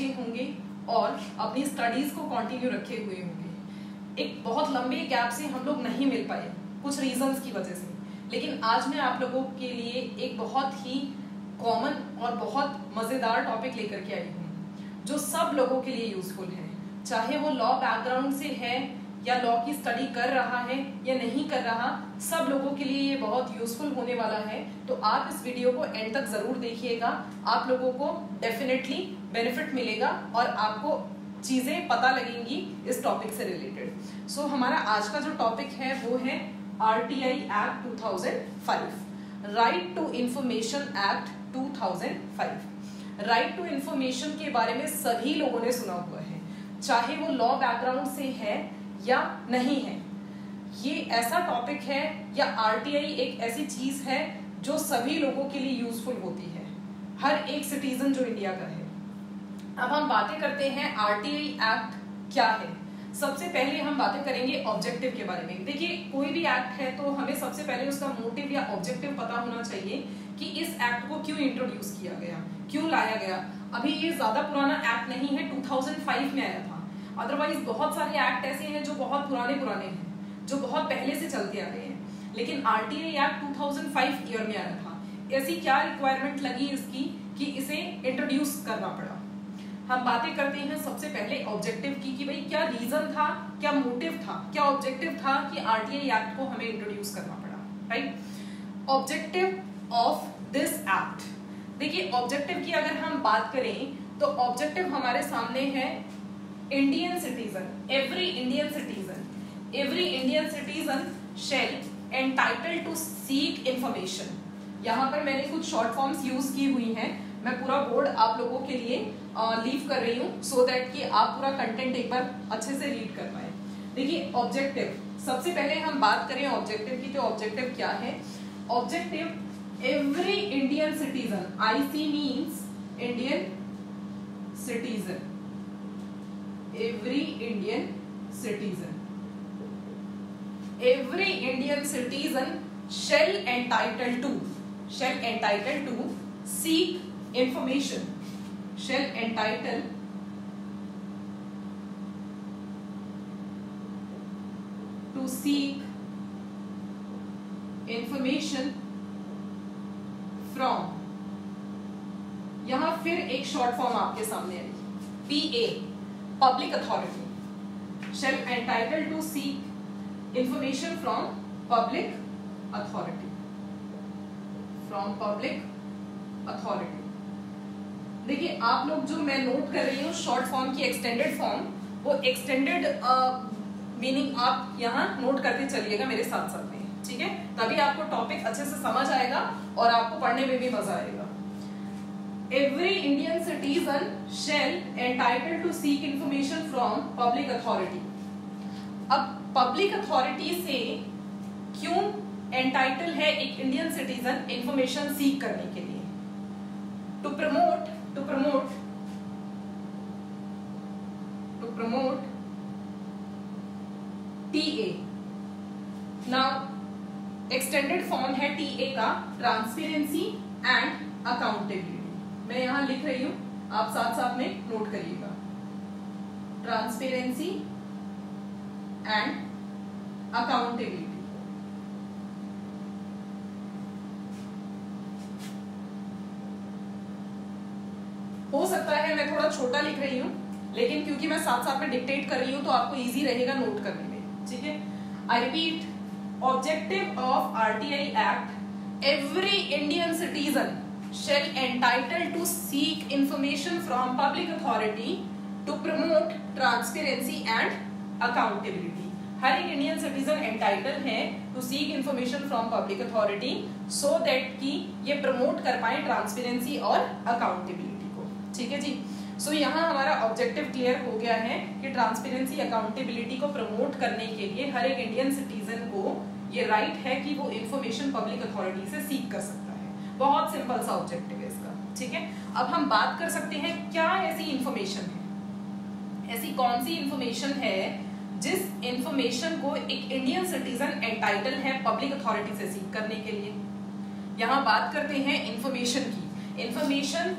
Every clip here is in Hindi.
समझे होंगे और अपनी स्टडीज को कंटिन्यू रखे हुए होंगे। एक बहुत लंबे गैप से हम लोग नहीं मिल पाए कुछ रीजंस की वजह से, लेकिन आज मैं आप लोगों के लिए एक बहुत ही कॉमन और बहुत मज़ेदार टॉपिक लेकर के आई हूँ जो सब लोगों के लिए यूजफुल है, चाहे वो लॉ बैकग्राउंड से है या लॉ की स्टडी कर रहा है या नहीं कर रहा, सब लोगों के लिए ये बहुत यूजफुल होने वाला है। तो आप इस वीडियो को एंड तक ज़रूर देखिएगा, आप लोगों को डेफिनेटली बेनिफिट मिलेगा और आपको चीज़ें पता लगेंगी इस टॉपिक से रिलेटेड। सो हमारा आज का जो टॉपिक है वो है RTI act 2005, right to information act 2005। Right to information के बारे में सभी लोगों ने सुना हुआ है, चाहे वो लॉ बैकग्राउंड से है या नहीं है। ये ऐसा टॉपिक है या RTI एक ऐसी चीज है जो सभी लोगों के लिए यूजफुल होती है, हर एक सिटीजन जो इंडिया का है। अब हम बातें करते हैं RTI एक्ट क्या है। सबसे पहले हम बातें करेंगे ऑब्जेक्टिव के बारे में। देखिए, कोई भी एक्ट है तो हमें सबसे पहले उसका मोटिव या ऑब्जेक्टिव पता होना चाहिए कि इस एक्ट को क्यों इंट्रोड्यूस किया गया, क्यों लाया गया। अभी ये ज्यादा पुराना एक्ट नहीं है, 2005 में आया था। अदरवाइज बहुत सारे एक्ट ऐसे हैं जो बहुत पुराने हैं, जो बहुत पहले से चलते आ रहे हैं, लेकिन RTI एक्ट 2005 ईयर में आया था। ऐसी क्या रिक्वायरमेंट लगी इसकी कि इसे इंट्रोड्यूस करना पड़ा। हम बातें करते हैं सबसे पहले ऑब्जेक्टिव की कि भाई क्या रीजन था, क्या मोटिव था, क्या ऑब्जेक्टिव था कि RTI एक्ट को हमें इंट्रोड्यूस करना पड़ा। Right, objective of this act. देखिए, ऑब्जेक्टिव की अगर हम बात करें तो ऑब्जेक्टिव हमारे सामने है Indian citizen, every Indian citizen shall entitled to seek information. यहाँ पर मैंने कुछ शॉर्ट फॉर्म्स यूज की हुई हैं, मैं पूरा बोर्ड आप लोगों के लिए लीव कर रही हूँ सो दैट कि आप पूरा कंटेंट एक बार अच्छे से रीड कर पाए। देखिए, ऑब्जेक्टिव, सबसे पहले हम बात करें ऑब्जेक्टिव की तो ऑब्जेक्टिव क्या है। Objective every Indian citizen, IC means Indian citizen, every Indian citizen shall entitled to seek information, shall entitled to seek information from, यहां फिर एक शॉर्ट फॉर्म आपके सामने है, PA, public authority, shall entitled to seek information from public authority, देखिए, आप लोग जो मैं नोट कर रही हूँ शॉर्ट फॉर्म की एक्सटेंडेड फॉर्म, वो एक्सटेंडेड मीनिंग आप यहाँ नोट करते चलिएगा मेरे साथ साथ में, ठीक है, तभी आपको टॉपिक अच्छे से समझ आएगा और आपको पढ़ने में भी मजा आएगा। Every Indian citizen shall entitled to seek information from public authority। अब पब्लिक अथॉरिटी से क्यों एंटाइटल है एक इंडियन सिटीजन इंफॉर्मेशन सीक करने के लिए? To promote TA। Now extended form है TA का ट्रांसपेरेंसी एंड अकाउंटेबिलिटी। मैं यहां लिख रही हूं, आप साथ साथ में नोट करिएगा, ट्रांसपेरेंसी एंड अकाउंटेबिलिटी। हो सकता है मैं थोड़ा छोटा लिख रही हूं, लेकिन क्योंकि मैं साथ साथ में डिक्टेट कर रही हूं तो आपको इजी रहेगा नोट करने में, ठीक है। I repeat, objective of RTI act, every Indian citizen shall entitled to seek information from public authority to promote transparency and accountability। हर एक इंडियन सिटीजन एंटाइटल है to seek information from public authority so that कि ये प्रमोट कर पाए ट्रांसपेरेंसी और अकाउंटेबिलिटी को, ठीक है जी। सो यहाँ हमारा ऑब्जेक्टिव क्लियर हो गया है कि ट्रांसपेरेंसी अकाउंटेबिलिटी को प्रमोट करने के लिए हर एक इंडियन सिटीजन को ये राइट है कि वो इंफॉर्मेशन पब्लिक अथॉरिटी से सीक कर सकता है। बहुत सिंपल सा ऑब्जेक्टिव है इसका, ठीक है। अब हम बात कर सकते हैं क्या ऐसी इंफॉर्मेशन है, ऐसी कौन सी इंफॉर्मेशन है जिस इंफॉर्मेशन को एक इंडियन सिटीजन एंटाइटल है पब्लिक अथॉरिटी से सीक करने के लिए। यहाँ बात करते हैं इंफॉर्मेशन की। इंफॉर्मेशन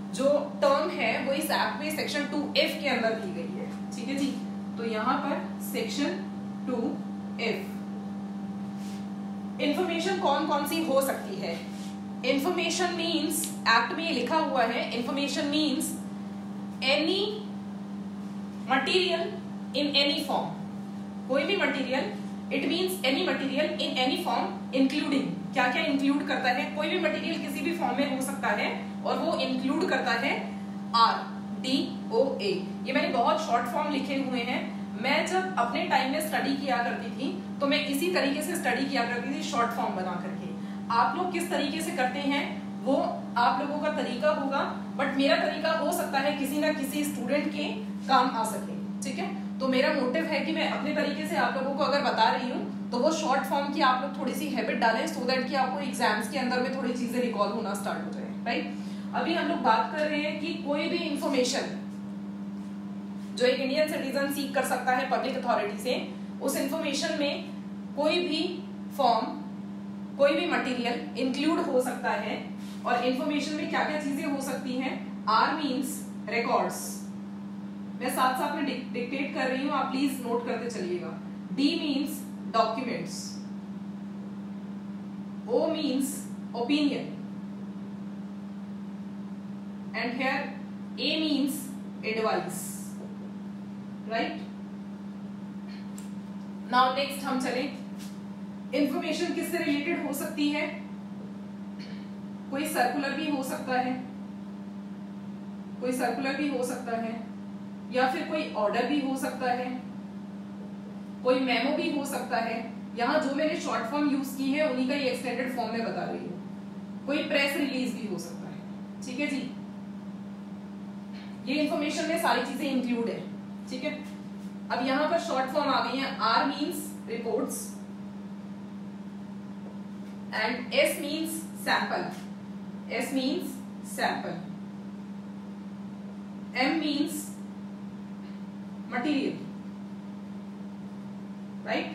जो टर्म है वो इस एक्ट में सेक्शन 2F के अंदर दी गई है, ठीक है जी। तो यहां पर सेक्शन 2F इंफॉर्मेशन कौन कौन सी हो सकती है। इंफॉर्मेशन मीन्स, एक्ट में लिखा हुआ है, information means any material in any form, कोई भी material, it means any material in any form including, क्या क्या इंक्लूड करता है, कोई भी मटीरियल किसी भी फॉर्म में हो सकता है और वो इंक्लूड करता है RDOA। ये मैंने बहुत शॉर्ट फॉर्म लिखे हुए हैं। मैं जब अपने टाइम में स्टडी किया करती थी तो मैं इसी तरीके से स्टडी किया करती थी, शॉर्ट फॉर्म बना करके। आप लोग किस तरीके से करते हैं वो आप लोगों का तरीका होगा, बट मेरा तरीका हो सकता है किसी ना किसी स्टूडेंट के काम आ सके, ठीक है। तो मेरा मोटिव है कि मैं अपने तरीके से आप लोगों को अगर बता रही हूँ तो वो शॉर्ट फॉर्म की आप लोग थोड़ी सी हैबिट डालें, सो दैट कि आपको एग्जाम्स के अंदर में थोड़ी चीजें रिकॉल होना स्टार्ट हो जाए, राइट। अभी हम लोग बात कर रहे हैं कि कोई भी इंफॉर्मेशन जो एक इंडियन सिटीजन सीख कर सकता है पब्लिक अथॉरिटी से, उस इंफॉर्मेशन में कोई भी फॉर्म, कोई भी मटेरियल इंक्लूड हो सकता है। और इंफॉर्मेशन में क्या क्या चीजें हो सकती हैं। R मीन्स रिकॉर्ड्स, मैं साथ साथ में डिक्टेट कर रही हूं, आप प्लीज नोट करते चलिएगा। D means documents, O means opinion, and here A means advice, right. Now next हम चले, इंफॉर्मेशन किससे रिलेटेड हो सकती है। कोई सर्कुलर भी हो सकता है, कोई सर्कुलर भी हो सकता है, या फिर कोई ऑर्डर भी हो सकता है, कोई मेमो भी हो सकता है। यहां जो मैंने शॉर्ट फॉर्म यूज की है उन्हीं का ही एक्सटेंडेड फॉर्म में बता रही हूं। कोई प्रेस रिलीज भी हो सकता है, ठीक है जी। ये इंफॉर्मेशन में सारी चीजें इंक्लूड है, ठीक है। अब यहां पर शॉर्ट फॉर्म आ गई है। R means reports and S means sample, S means sample, M means material, right.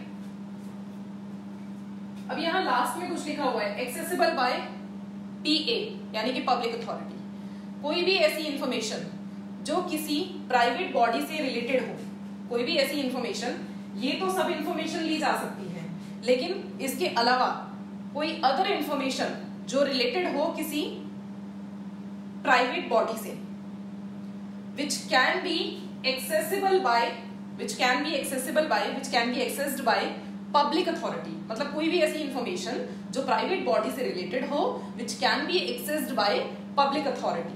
अब यहां लास्ट में कुछ लिखा हुआ है, एक्सेसिबल बाय PA यानी कि पब्लिक अथॉरिटी। कोई भी ऐसी इंफॉर्मेशन जो किसी प्राइवेट बॉडी से रिलेटेड हो, कोई भी ऐसी इंफॉर्मेशन, ये तो सब इंफॉर्मेशन ली जा सकती है, लेकिन इसके अलावा कोई अदर इंफॉर्मेशन जो रिलेटेड हो किसी प्राइवेट बॉडी से, which can be accessible by, which can be accessed by public authority। मतलब कोई भी ऐसी इंफॉर्मेशन जो प्राइवेट बॉडी से रिलेटेड हो, which can be accessed by public authority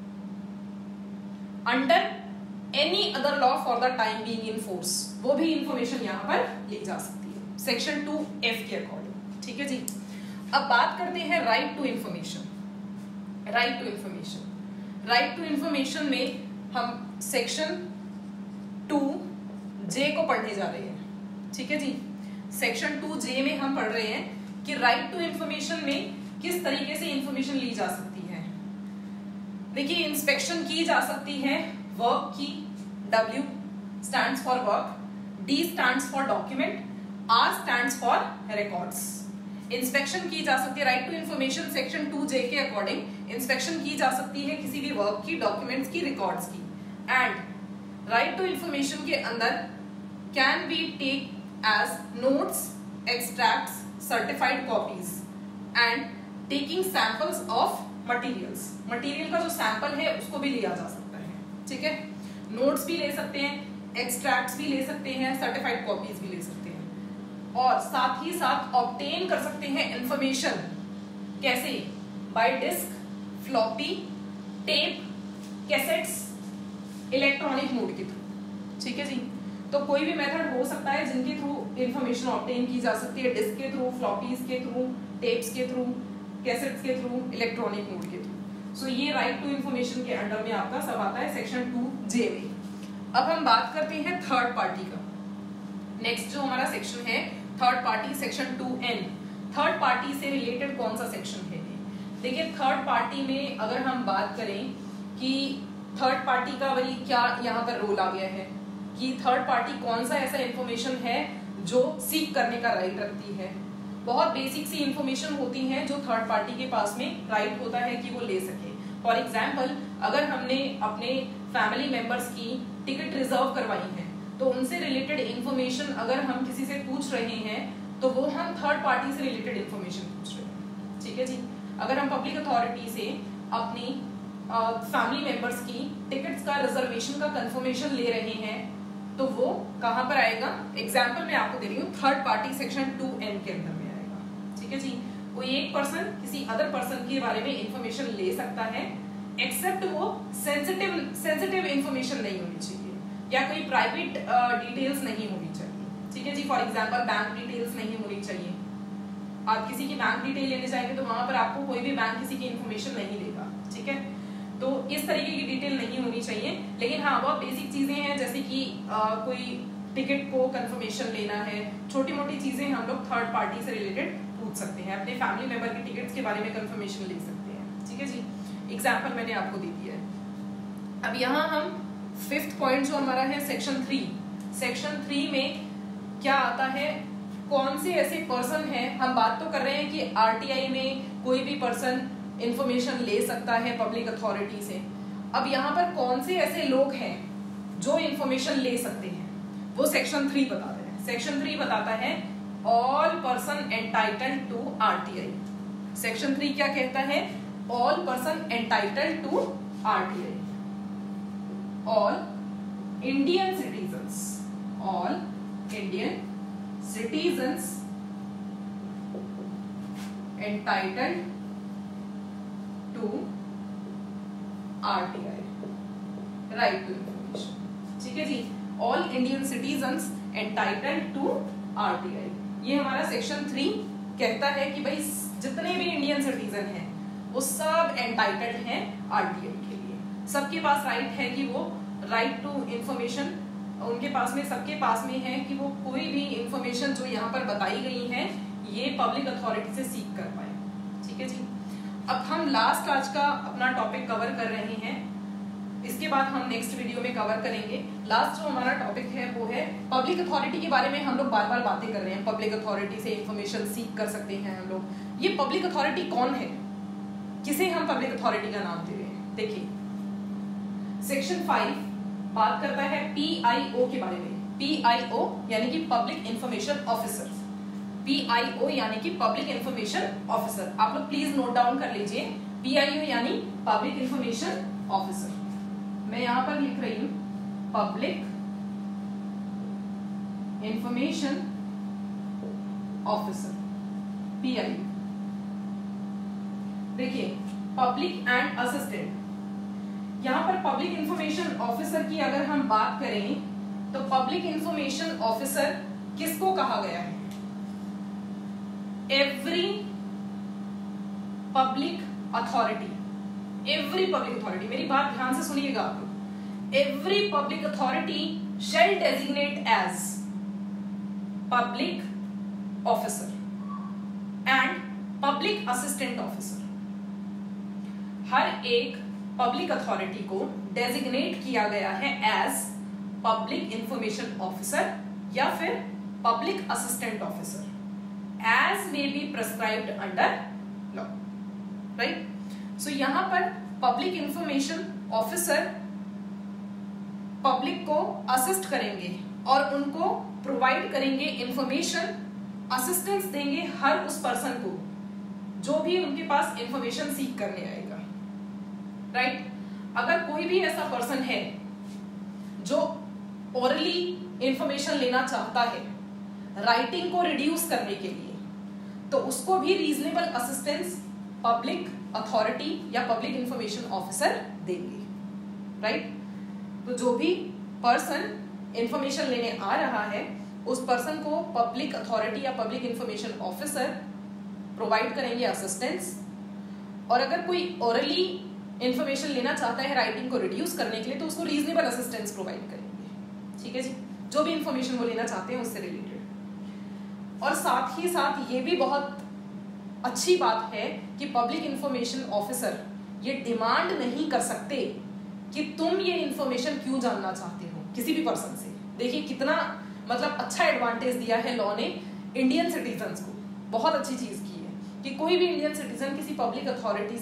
under any other law for the time being in force, वो भी इंफॉर्मेशन यहाँ पर ली जा सकती है सेक्शन 2F के अकॉर्डिंग, ठीक है जी। अब बात करते हैं right to information. Right to information, right to information में हम सेक्शन 2J को पढ़ने जा रहे हैं, ठीक है जी। सेक्शन 2J में हम पढ़ रहे हैं कि राइट टू इंफॉर्मेशन में किस तरीके से इंफॉर्मेशन ली जा सकती है। देखिए, इंस्पेक्शन की जा सकती है वर्क की, W stands for work, D stands for document, R stands for records। Inspection की जा सकती है, right to information section 2J के अकॉर्डिंग इंस्पेक्शन की जा सकती है किसी भी वर्क की, डॉक्यूमेंट्स की, रिकॉर्ड्स की। एंड राइट टू इंफॉर्मेशन के अंदर can be take as notes, extracts, certified copies and taking samples of materials. Material का जो सैंपल है उसको भी लिया जा सकता है, ठीक है। नोट्स भी ले सकते हैं, एक्सट्रैक्ट्स भी ले सकते हैं, सर्टिफाइड कॉपीज भी ले सकते हैं, और साथ ही साथ ऑब्टेन कर सकते हैं इंफॉर्मेशन। कैसे? By disk, floppy, tape, cassettes, electronic mode के थ्रू, ठीक है जी। तो कोई भी मेथड हो सकता है जिनके थ्रू इंफॉर्मेशन ऑब्टेन की जा सकती है, डिस्क के थ्रू, फ्लॉपीज के थ्रू, टेप्स के थ्रू, कैसेट्स के थ्रू, इलेक्ट्रॉनिक मोड के थ्रू। सो ये राइट टू इंफॉर्मेशन के अंडर में आपका सब आता है सेक्शन 2J में। अब हम बात करते हैं थर्ड पार्टी का। नेक्स्ट जो हमारा सेक्शन है third party, section 2N। Third party से रिलेटेड कौन सा सेक्शन है? देखिए, थर्ड पार्टी में अगर हम बात करें कि थर्ड पार्टी का वही क्या यहाँ पर रोल आ गया है कि थर्ड पार्टी कौन सा ऐसा इंफॉर्मेशन है जो सीक करने का राइट रखती है। बहुत बेसिक सी इंफॉर्मेशन होती है जो थर्ड पार्टी के पास में राइट होता है कि वो ले सके। फॉर एग्जाम्पल अगर हमने अपने फैमिली मेंबर्स की टिकट रिजर्व करवाई है तो उनसे रिलेटेड इंफॉर्मेशन अगर हम किसी से पूछ रहे हैं तो वो हम थर्ड पार्टी से रिलेटेड इंफॉर्मेशन पूछ रहे हैं, ठीक है जी। अगर हम पब्लिक अथॉरिटी से अपनी फैमिली मेंबर्स की टिकट्स का रिजर्वेशन का कंफर्मेशन ले रहे हैं तो वो कहाँ पर आएगा, एग्जाम्पल मैं आपको दे रही हूँ, थर्ड पार्टी सेक्शन 2N के अंदर में आएगा, ठीक है जी। कोई एक पर्सन किसी अदर पर्सन के बारे में इंफॉर्मेशन ले सकता है एक्सेप्ट वो सेंसिटिव इंफॉर्मेशन नहीं होनी चाहिए या कोई प्राइवेट डिटेल्स नहीं होनी चाहिए, ठीक है जी। फॉर एग्जाम्पल बैंक डिटेल्स नहीं होनी चाहिए। आप किसी की बैंक डिटेल लेने जाएंगे तो वहां पर आपको कोई भी बैंक किसी की इंफॉर्मेशन नहीं देगा, ठीक है। तो इस तरीके की डिटेल नहीं होनी चाहिए। लेकिन हाँ बहुत बेसिक चीजें हैं जैसे कि कोई टिकट को कंफर्मेशन लेना है, छोटी मोटी चीजें हम लोग थर्ड पार्टी से रिलेटेड पूछ सकते हैं, अपने फैमिली मेंबर की टिकट्स के बारे में कंफर्मेशन ले सकते हैं, ठीक है जी। एग्जाम्पल मैंने आपको दे दिया है। अब यहाँ हम 5th पॉइंट जो हमारा है सेक्शन 3 में क्या आता है, कौन से ऐसे पर्सन हैं, हम बात तो कर रहे हैं कि आरटीआई में कोई भी पर्सन इंफॉर्मेशन ले सकता है पब्लिक अथॉरिटी से। अब यहाँ पर कौन से ऐसे लोग हैं जो इंफॉर्मेशन ले सकते हैं वो सेक्शन 3 बताता है। सेक्शन 3 बताता है all person entitled to RTI. Section 3 क्या कहता है, all person entitled to RTI, all Indian citizens, all Indian citizens entitled to RTI, right to information, ठीक है जी। All Indian citizens entitled to RTI, ये हमारा सेक्शन 3 कहता है कि भाई जितने भी इंडियन सिटीजन हैं वो सब एंटाइटल्ड हैं आरटीआई के लिए। सबके पास राइट है कि वो राइट टू इंफॉर्मेशन उनके पास में, सबके पास में है कि वो कोई भी इंफॉर्मेशन जो यहाँ पर बताई गई है ये पब्लिक अथॉरिटी से सीख कर पाए, ठीक है जी। अब हम लास्ट आज का अपना टॉपिक कवर कर रहे हैं, इसके बाद हम नेक्स्ट वीडियो में कवर करेंगे। लास्ट जो हमारा टॉपिक है वो है पब्लिक अथॉरिटी के बारे में। हम लोग बार बार बातें कर रहे हैं, पब्लिक अथॉरिटी से इंफॉर्मेशन सीख कर सकते हैं हम लोग। ये पब्लिक अथॉरिटी कौन है, किसे हम पब्लिक अथॉरिटी का नाम दे रहे हैं। देखिए सेक्शन 5 बात करता है PIO के बारे में। PIO यानी कि पब्लिक इंफॉर्मेशन ऑफिसर, PIO यानी कि पब्लिक इंफॉर्मेशन ऑफिसर। आप लोग प्लीज नोट डाउन कर लीजिए, PIO यानी पब्लिक इंफॉर्मेशन ऑफिसर। मैं यहां पर लिख रही हूं पब्लिक इंफॉर्मेशन ऑफिसर, PIO। देखिए पब्लिक एंड असिस्टेंट, यहां पर पब्लिक इंफॉर्मेशन ऑफिसर की अगर हम बात करें तो पब्लिक इंफॉर्मेशन ऑफिसर किसको कहा गया है, every public authority, every public authority, मेरी बात ध्यान से सुनिएगा आप लोग। Every public authority shall designate as public officer and public assistant officer. हर एक पब्लिक अथॉरिटी को डेजिग्नेट किया गया है एज पब्लिक इंफॉर्मेशन ऑफिसर या फिर public assistant officer as may be prescribed under law, right? So यहाँ पर पब्लिक इंफॉर्मेशन ऑफिसर पब्लिक को असिस्ट करेंगे और उनको प्रोवाइड करेंगे इंफॉर्मेशन, असिस्टेंस देंगे हर उस पर्सन को जो भी उनके पास इंफॉर्मेशन सीख करने आएगा, राइट? अगर कोई भी ऐसा पर्सन है जो ओरली इंफॉर्मेशन लेना चाहता है राइटिंग को रिड्यूस करने के लिए, तो उसको भी रीजनेबल असिस्टेंस पब्लिक अथॉरिटी या पब्लिक इंफॉर्मेशन ऑफिसर देंगे, राइट? तो जो भी पर्सन इंफॉर्मेशन लेने आ रहा है उस पर्सन को पब्लिक अथॉरिटी या पब्लिक इंफॉर्मेशन ऑफिसर प्रोवाइड करेंगे असिस्टेंस। और अगर कोई ओरली इंफॉर्मेशन लेना चाहता है राइटिंग को रिड्यूस करने के लिए तो उसको रीजनेबल असिस्टेंस प्रोवाइड करेंगे, ठीक है जी, जो भी इंफॉर्मेशन वो लेना चाहते हैं उससे रिलेटेड। और साथ ही साथ ये भी बहुत अच्छी बात है कि पब्लिक इंफॉर्मेशन ऑफिसर ये डिमांड नहीं कर सकते कि तुम ये इंफॉर्मेशन क्यों जानना चाहते हो किसी भी पर्सन से। देखिए कितना मतलब अच्छा एडवांटेज दिया है लॉ ने इंडियन सिटीजन्स को, बहुत अच्छी चीज की है कि कोई भी इंडियन सिटीजन किसी पब्लिक अथॉरिटी से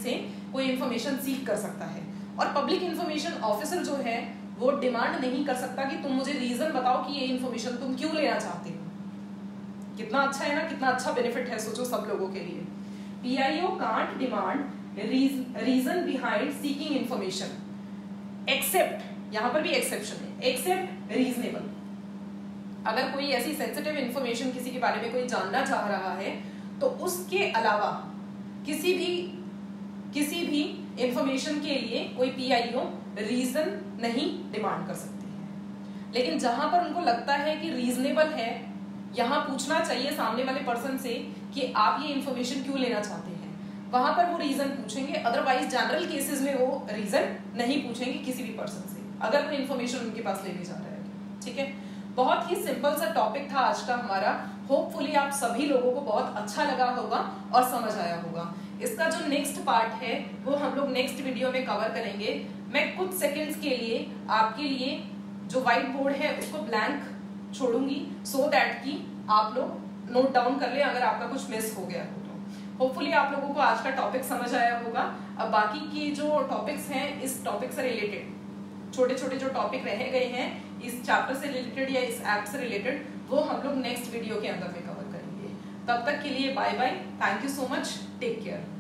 कोई इन्फॉर्मेशन सीख कर सकता है। और पब्लिक इन्फॉर्मेशन ऑफिसर जो है वो डिमांड नहीं कर सकता कि तुम मुझे रीजन बताओ कि ये इन्फॉर्मेशन तुम क्यों लेना चाहते हो। कितना अच्छा है ना, कितना अच्छा बेनिफिट है, सोचो सब लोगों के लिए। PIO can't demand reason behind seeking information except, यहाँ पर भी एक्सेप्शन है, एक्सेप्ट रीजनेबल। अगर कोई ऐसी सेंसिटिव इन्फॉर्मेशन किसी के बारे में कोई जानना चाह रहा है तो उसके अलावा किसी भी इंफॉर्मेशन के लिए कोई PIO रीजन नहीं डिमांड कर सकती है। लेकिन जहां पर उनको लगता है कि रीजनेबल है, यहां पूछना चाहिए सामने वाले पर्सन से कि आप ये इंफॉर्मेशन क्यों लेना चाहते हैं, वहां पर वो रीजन पूछेंगे। अदरवाइज जनरल केसेस में वो रीजन नहीं पूछेंगे किसी भी पर्सन से, अगर कोई इंफॉर्मेशन उनके पास लेने जा रहा है। ठीक है, बहुत ही सिंपल सा टॉपिक था आज का हमारा। होपफुली आप सभी लोगों को बहुत अच्छा लगा होगा और समझ आया होगा। इसका जो नेक्स्ट पार्ट है वो हम लोग नेक्स्ट वीडियो में कवर करेंगे। मैं कुछ सेकंड्स के लिए आपके लिए जो व्हाइट बोर्ड है उसको ब्लैंक छोड़ूंगी, सो दैट कि आप लोग नोट डाउन कर ले अगर आपका कुछ मिस हो गया हो तो। होपफुली आप लोगों को आज का टॉपिक समझ आया होगा। अब बाकी की जो टॉपिक्स हैं इस टॉपिक से रिलेटेड, छोटे छोटे जो टॉपिक रह गए हैं इस चैप्टर से रिलेटेड या इस ऐप से रिलेटेड, वो हम लोग नेक्स्ट वीडियो के अंदर में कवर करेंगे। तब तक के लिए bye bye, thank you so much, take care.